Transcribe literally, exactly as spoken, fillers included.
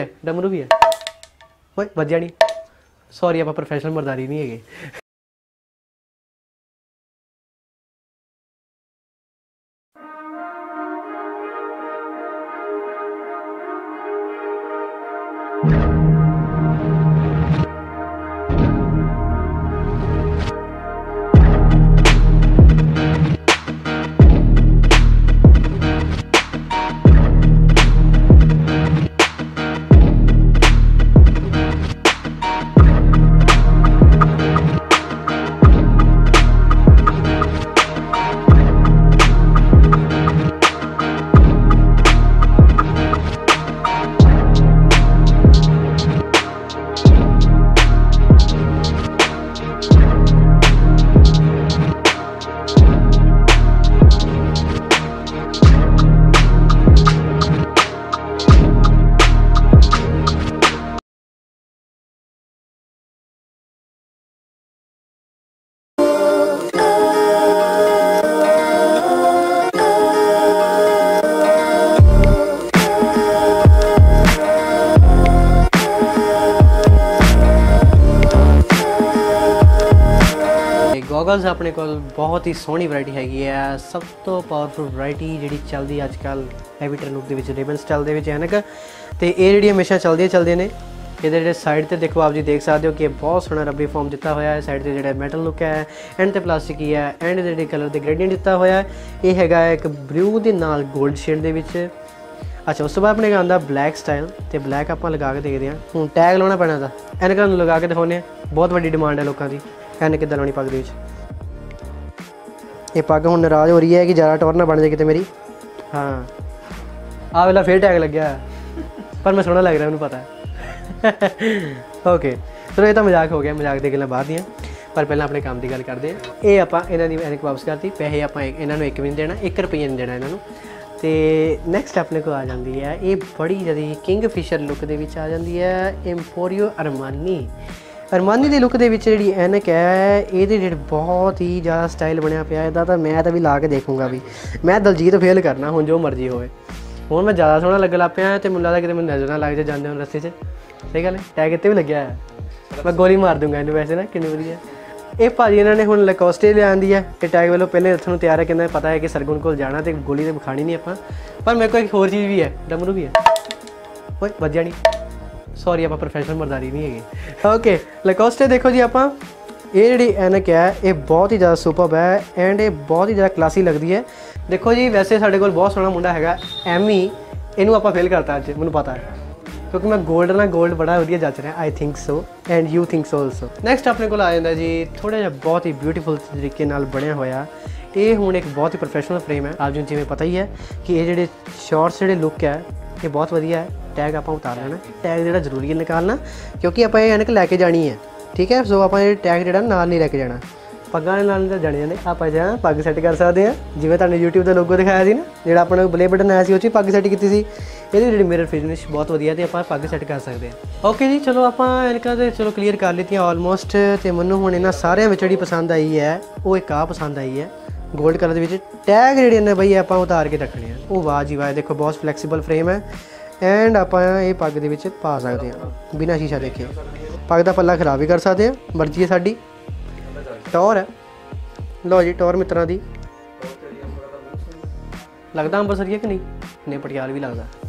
डमरू भी है ओए वज्या नहीं सॉरी आप प्रोफेशनल मर्दारी नहीं है। गॉगल्स अपने को बहुत ही सोहनी वैरायटी हैगी है। सब तो पावरफुल वैरायटी जी चलती अजकल हैवी लुक के रिबन स्टाइल के ऐनक तो ये जी हमेशा चलदियाँ चलदियाँ ने। ये साइड से देखो आप जी देख सकते हो कि बहुत सोहना रबड़ी फॉर्म दिता हुआ है। साइड से जो मैटल लुक है एंड तो प्लास्टिक ही है एंड जो कलर के ग्रेडियंट दिता हुआ है ये है एक ब्लू के नाल गोल्ड शेड के। अच्छा उस तो बाद अपने आता ब्लैक स्टाइल तो ब्लैक आप लगा के देखते हैं। हूँ टैग लाना पैना था एनक लगा के दिखाने बहुत वड्डी डिमांड है लोगों की एनक किद्दां लानी पग दे। ये पग हुण नाराज़ हो रही है कि ज़्यादा टॉर ना बन जाए कितने मेरी। हाँ आ वेला फिर टैग लग गया पर मैं सोहना लग रहा है उन्हें पता है। ओके चलो ये तो मजाक हो गया मजाक दी गल्लां बाद दियां पर पहले अपने काम की गल करते हैं। ये आप इन्हां दी एनक वापस करती पैसे आप इन्हां नूं एक भी नहीं देना एक रुपया नहीं देना इन्हां नूं। तो नैक्सट अपने को आ जाती है ये बड़ी ज़्यादा किंग फिशर लुक दे विच आ जाती है एम्पोरियो अरमानी। अरमानी के लुक के जी एनक है ये बहुत ही ज़्यादा स्टाइल बनया पाया इहदा तो मैं तो भी ला के देखूँगा भी मैं दलजीत फेल करना हूँ जो मर्जी होए हूँ मैं ज़्यादा सोहना लगन लग पाया तो मैनूं लगदा कि मैनूं नज़र ना लग जाए जाते हो रस्ते च। सही गल है टैग इत्ते भी लग्या है मैं गोली मार दूंगा इन्हूं वैसे ना किन्नी वधिया। ये भाजी इन्होंने हुण लकोस्टे लिया दी है ये टैग वालों पहले इत्थों तैयार है कि पता है कि सरगुण को जाना तो गोली तो खानी नहीं आप पर मेरे को एक होर चीज़ भी है डमरू भी है ओए वज्या नहीं सॉरी आप प्रोफेशनल मर्दारी नहीं है। ओके लकोस्टे देखो जी आप ये जी एनक है ये बहुत ही ज़्यादा सुपर्ब है एंड ये बहुत ही ज़्यादा क्लासी लगती है। देखो जी वैसे साढ़े को बहुत सोहना मुंडा है एमी इनू आप फेल करता अज मैं पता है क्योंकि मैं गोल्ड ना गोल्ड बड़ा वधिया जच रहा I think so and you think so also. Next अपने को आ जाता जी थोड़ा जहा बहुत ही ब्यूटीफुल तरीके बनया होया ये हुण एक बहुत ही प्रोफेशनल फ्रेम है। आप जिवें पता ही है कि ये जो शॉर्ट्स जो लुक है ये बहुत वधिया है। टैग आप उतार लेना टैग जो जरूरी है निकालना क्योंकि आप एनक लैके जानी है ठीक है। सो आप टैग जो नाल नहीं लैके जाना पग्गां दे नाल जाने जाने आप जहाँ पग सैट कर सकते हैं जिवें तुहानूं यूट्यूब का लोगो दिखाया सी ना जिहड़ा अपने प्ले बटन आया सी उस पग सैट की सी ये जी मिरर फिनिश बहुत वधिया तो आप पग सैट कर सकते हैं। ओके जी चलो आप एनकां तो चलो क्लीयर कर लीतियां ऑलमोस्ट तो मैनूं हुण इन्हां सारियां विच जिहड़ी पसंद आई है वो एक आ पसंद आई है गोल्ड कलर के टैग जिहड़े ने बई आप उतार के रखने हैं वो वाह जी वाह देखो बहुत फ्लैक्सीबल फ्रेम है एंड आप ये पग दे विच पा सकते हैं बिना शीशा देखे। पग का पल्ला खराब भी कर सकते हैं मर्जी है साडी टॉर है लो जी टॉर मित्रों की लगता अंबरसरिया कि नहीं नहीं पटियाला भी लगता।